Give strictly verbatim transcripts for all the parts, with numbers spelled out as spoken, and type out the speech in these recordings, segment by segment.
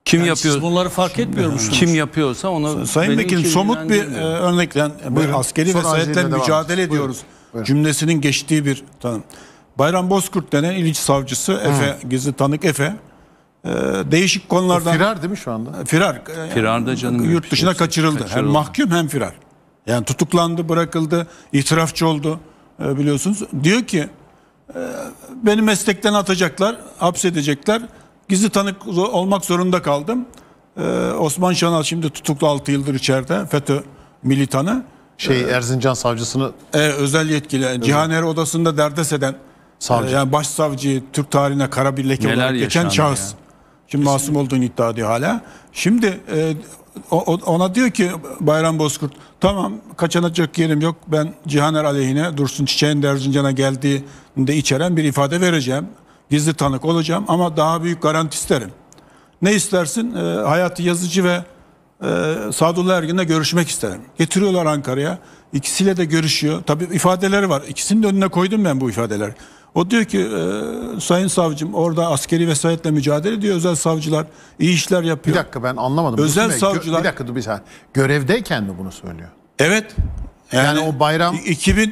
Kim yani yapıyor? Siz bunları fark etmiyor musunuz? Kim yapıyorsa onu... Sayın Vekilim, somut bir e, örnekle askeri vesayetle mücadele ediyoruz. Buyurun. Cümlesinin geçtiği bir tanım. Bayram Bozkurt denen İliç savcısı, Hı. Efe, gizli tanık Efe, e, değişik konulardan... O firar değil mi şu anda? Firar. E, Firarda canım. Yurt dışına şey, kaçırıldı. kaçırıldı. Hem mahkum hem firar. Yani tutuklandı, bırakıldı, itirafçı oldu e, biliyorsunuz. Diyor ki e, beni meslekten atacaklar, hapsedecekler. Gizli tanık olmak zorunda kaldım. Ee, Osman Şanal şimdi tutuklu altı yıldır içeride. FETÖ militanı. Şey Erzincan savcısını... E, özel yetkili. Evet. Cihaner odasında derdest eden savcı. E, yani başsavcı, Türk tarihine kara bir leke olarak geçen şahıs. Ya. Şimdi masum olduğunu iddia ediyor hala. Şimdi e, ona diyor ki Bayram Bozkurt, tamam kaçınacak yerim yok. Ben Cihaner aleyhine Dursun Çiçek'in de Erzincan'a geldiğinde içeren bir ifade vereceğim. Gizli tanık olacağım ama daha büyük garanti isterim. Ne istersin? E, Hayati Yazıcı ve e, Sadullah Ergin'le görüşmek isterim. Getiriyorlar Ankara'ya. İkisiyle de görüşüyor. Tabii ifadeleri var. İkisinin de önüne koydum ben bu ifadeleri. O diyor ki e, sayın savcım orada askeri vesayetle mücadele ediyor. Özel savcılar iyi işler yapıyor. Bir dakika ben anlamadım. Özel Bey, savcılar... Bir dakika dur bir saniye. Görevdeyken mi bunu söylüyor? Evet. Yani, yani o bayram... iki bin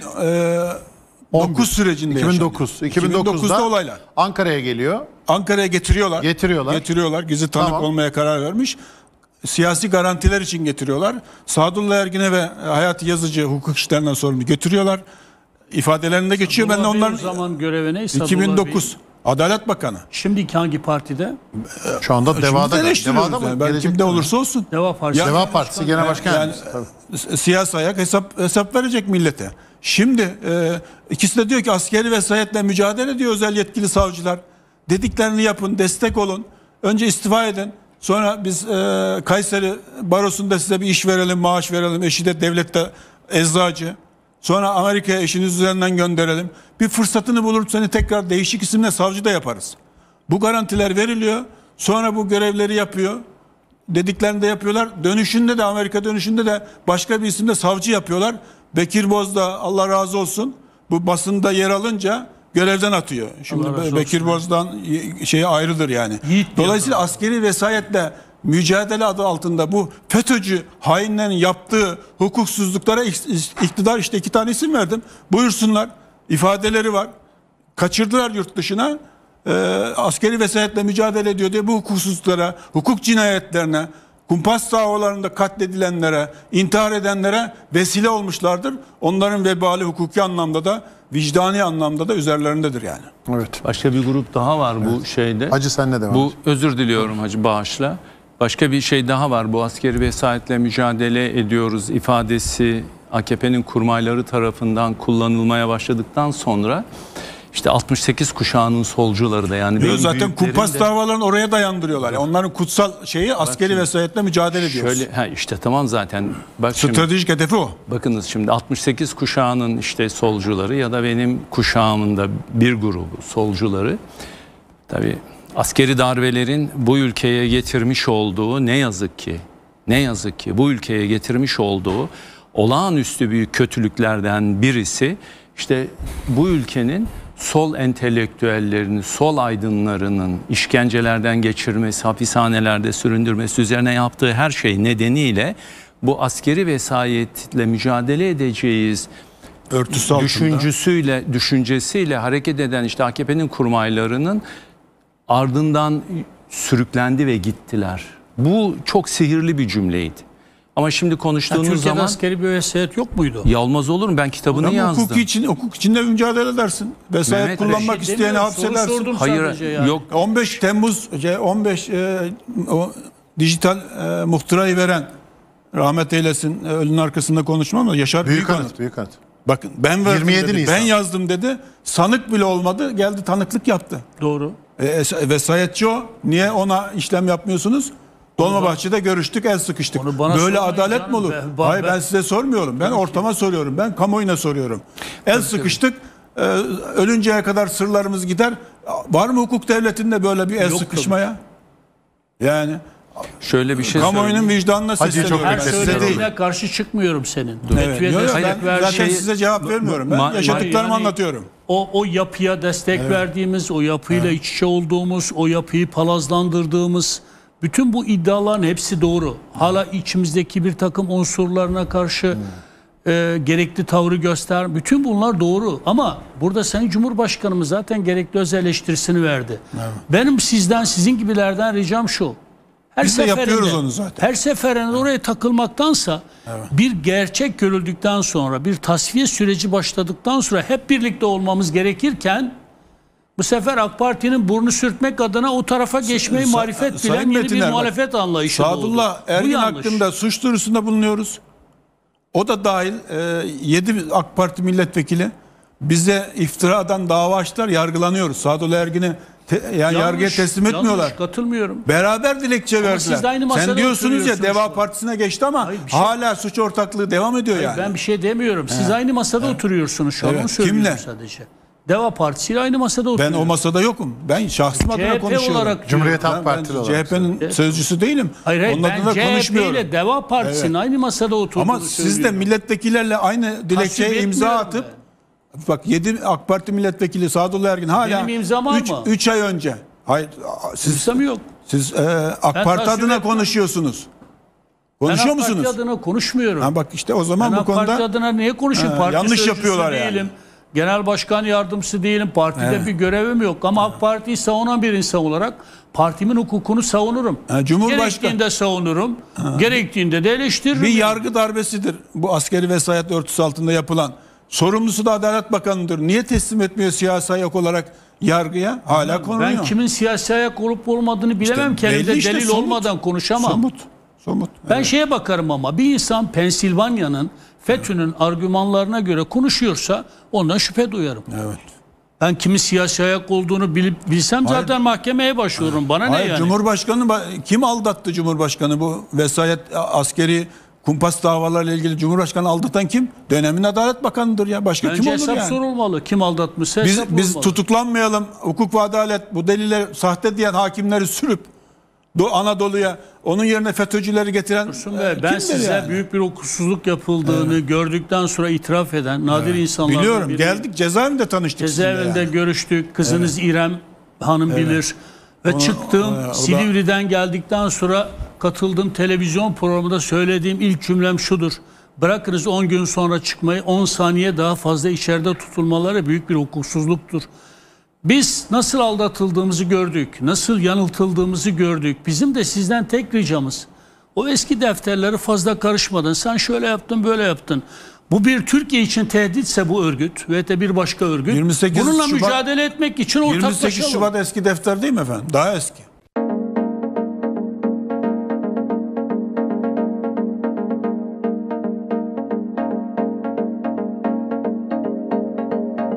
dokuz sürecinde iki bin dokuz. iki bin dokuzda olaylar. Ankara'ya geliyor. Ankara'ya getiriyorlar. Getiriyorlar. Getiriyorlar. Gizli tanık tamam. olmaya karar vermiş. Siyasi garantiler için getiriyorlar. Sadullah Ergin'e ve Hayati Yazıcı hukuk işlerinden sorumlu getiriyorlar. İfadelerinde geçiyor. Ben de onların zaman görevine iki bin dokuz Bey. Adalet Bakanı. Şimdiki hangi partide? Şu anda Deva'da. Deva'da mı? Ben kimde olursa olsun. Deva Partisi. Ya, Deva Partisi Genel Başkan. Yani, yani, siyasi ayak hesap hesap verecek millete. Şimdi e, ikisi de diyor ki askeri vesayetle mücadele ediyor özel yetkili savcılar. Dediklerini yapın, destek olun. Önce istifa edin. Sonra biz e, Kayseri Barosu'nda size bir iş verelim, maaş verelim. Eşi de devlette eczacı. Sonra Amerika'ya eşiniz üzerinden gönderelim. Bir fırsatını bulur seni tekrar değişik isimle savcı da yaparız. Bu garantiler veriliyor. Sonra bu görevleri yapıyor. Dediklerini de yapıyorlar. Dönüşünde de Amerika dönüşünde de başka bir isimle savcı yapıyorlar. Bekir Boz da Allah razı olsun bu basında yer alınca görevden atıyor. Şimdi Bekir Boz'dan şey ayrıdır yani. Yiğit Dolayısıyla askeri vesayetle mücadele adı altında bu FETÖ'cü hainlerin yaptığı hukuksuzluklara iktidar işte iki tane isim verdim. Buyursunlar. İfadeleri var. Kaçırdılar yurt dışına. Ee, askeri vesayetle mücadele ediyor diye bu hukuksuzluklara, hukuk cinayetlerine, kumpas davalarında katledilenlere, intihar edenlere vesile olmuşlardır. Onların vebali hukuki anlamda da, vicdani anlamda da üzerlerindedir yani. Evet. Başka bir grup daha var bu evet. şeyde. Hacı sen ne devam Bu özür diliyorum Hacı bağışla. Başka bir şey daha var. Bu askeri vesayetle mücadele ediyoruz ifadesi A K P'nin kurmayları tarafından kullanılmaya başladıktan sonra İşte altmış sekiz kuşağının solcuları da yani. Yok, zaten kumpas de, davalarını oraya dayandırıyorlar. Yani onların kutsal şeyi askeri şimdi, vesayetle mücadele ediyoruz. Şöyle, ha işte tamam zaten. Bak Stratejik şimdi, hedefi o. Bakınız şimdi altmış sekiz kuşağının işte solcuları ya da benim kuşağımın da bir grubu solcuları. Tabii askeri darbelerin bu ülkeye getirmiş olduğu ne yazık ki ne yazık ki bu ülkeye getirmiş olduğu olağanüstü büyük kötülüklerden birisi işte bu ülkenin sol entelektüellerini, sol aydınlarının işkencelerden geçirmesi, hapishanelerde süründürmesi üzerine yaptığı her şey nedeniyle bu askeri vesayetle mücadele edeceğiz örtüsü altında düşüncüsüyle, düşüncesiyle hareket eden işte A K P'nin kurmaylarının ardından sürüklendi ve gittiler. Bu çok sihirli bir cümleydi. Ama şimdi konuştuğunuz ya, zaman askeri bir vesayet yok muydu? Ya olmaz olur mu? Ben kitabını ama yazdım. Hukuk için hukuk içinde mücadele edersin. Vesayet Mehmet kullanmak şey isteyeni hapsedersin. Hayır yani. Yok. on beş Temmuz on beş e, o dijital e, muhtırayı veren rahmet eylesin e, ölünün arkasında konuşmam ama Yaşar Büyük Büyükanıt. Büyükanıt. Bakın ben verdim dedi. Ben yazdım dedi. Sanık bile olmadı. Geldi tanıklık yaptı. Doğru. E, vesayetçi o. Niye ona işlem yapmıyorsunuz? Dolmabahçe'de görüştük, el sıkıştık. Böyle adalet canım, mi olur? Ben, Hayır ben, ben size sormuyorum. Ben ortama soruyorum. Ben kamuoyuna soruyorum. El tabii, sıkıştık. Tabii. E, ölünceye kadar sırlarımız gider. Var mı hukuk devletinde böyle bir el Yok, sıkışmaya? Tabii. Yani şöyle bir şey kamuoyunun vicdanına sesleniyorum. Her söylediğine karşı çıkmuyorum senin. Evet. Yok, yok, ben zaten şey, size cevap vermiyorum. Ben yaşadıklarımı yani, anlatıyorum. O, o yapıya destek evet. verdiğimiz, o yapıyla evet. iç içe olduğumuz, o yapıyı palazlandırdığımız Bütün bu iddiaların hepsi doğru. Hala içimizdeki bir takım unsurlarına karşı hmm. e, gerekli tavrı göster. Bütün bunlar doğru. Ama burada Sayın Cumhurbaşkanımız zaten gerekli öz eleştirisini verdi. Evet. Benim sizden, sizin gibilerden ricam şu. Her Biz de yapıyoruz onu zaten. Her seferinde oraya takılmaktansa evet. bir gerçek görüldükten sonra, bir tasfiye süreci başladıktan sonra hep birlikte olmamız gerekirken bu sefer AK Parti'nin burnu sürtmek adına o tarafa geçmeyi Sa marifet bilen Sayın yeni Metiner, bir muhalefet anlayışı oldu. Sadullah Ergin hakkında suç duyurusunda bulunuyoruz. O da dahil yedi e, AK Parti milletvekili bize iftiradan dava açtılar, yargılanıyoruz. Sadullah Ergin'i Te, yani yanlış, yargıya teslim etmiyorlar. Yanlış, katılmıyorum. Beraber dilekçe ama verdiler. Sen diyorsunuz ya Deva Partisi'ne geçti ama hayır, şey, hala suç ortaklığı devam ediyor hayır, yani. Ben bir şey demiyorum. Siz He. aynı masada He. oturuyorsunuz şu an. Evet. Onu söylüyorum Kimle? sadece. Deva Partisi ile aynı masada oturuyoruz. Ben o masada yokum. Ben şahsım adına konuşuyorum. Olarak Cumhuriyet Halk Partili olarak. C H P'nin evet. sözcüsü değilim. Hayır, hayır ben C H P ile Deva Partisi'nin evet. aynı masada oturduğunu Ama siz de milletvekillerle aynı dilekçeye imza atıp ben. Bak yedi AK Parti milletvekili Sadullah Ergin hala üç ay önce. Hayır siz yok. Siz e, AK ben Parti adına etmem. konuşuyorsunuz. Konuşuyor ben musunuz? Ben AK Parti adına konuşmuyorum. Ha bak işte o zaman ben bu konuda AK Parti adına niye konuşayım? Parti yanlış yapıyorlar değilim. yani. Genel başkan yardımcısı değilim. Partide evet. bir görevim yok ama evet. AK Parti'yi savunan bir insan olarak partimin hukukunu savunurum. Ha, Cumhurbaşkanı gerektiğinde savunurum. Ha. Gerektiğinde de eleştiririm. Bir yargı darbesidir bu askeri vesayet örtüsü altında yapılan. Sorumlusu da Adalet Bakanı'dır. Niye teslim etmiyor siyasi ayak olarak yargıya? Hala ben, konuyor. Ben kimin siyasi ayak olup olmadığını bilemem. İşte Kendimde işte, delil somut, olmadan konuşamam. Somut. Somut. Ben evet. şeye bakarım ama bir insan Pensilvanya'nın FETÖ'nün evet. argümanlarına göre konuşuyorsa ondan şüphe duyarım. Evet. Ben kimin siyasi ayak olduğunu bilip bilsem Hayır. zaten mahkemeye başvururum. Evet. Bana Hayır, ne yani? Cumhurbaşkanı kim aldattı Cumhurbaşkanı bu vesayet askeri kumpas davalarıyla ilgili Cumhurbaşkanı aldatan kim? Dönemin Adalet Bakanı'dır ya. Başka Bence kim olur hesap yani? sorulmalı. Kim aldatmışsa biz, hesap Biz tutuklanmayalım. Hukuk ve adalet bu deliller sahte diyen hakimleri sürüp Anadolu'ya onun yerine FETÖ'cüleri getiren e, ben size yani? büyük bir hukuksuzluk yapıldığını evet. gördükten sonra itiraf eden nadir evet. insanlardan Biliyorum. biri. Geldik cezaevinde tanıştık. Cezaevinde yani. görüştük. Kızınız evet. İrem Hanım evet. bilir. Ve Onu, çıktığım o, o Silivri'den da... geldikten sonra katıldığım televizyon programında söylediğim ilk cümlem şudur. Bırakınız on gün sonra çıkmayı, on saniye daha fazla içeride tutulmaları büyük bir hukuksuzluktur. Biz nasıl aldatıldığımızı gördük, nasıl yanıltıldığımızı gördük. Bizim de sizden tek ricamız o eski defterleri fazla karışmadan sen şöyle yaptın böyle yaptın. Bu bir Türkiye için tehditse bu örgüt ve de bir başka örgüt bununla Şubat, mücadele etmek için ortaklaşalım. yirmi sekiz Şubat eski defter değil mi efendim? Daha eski.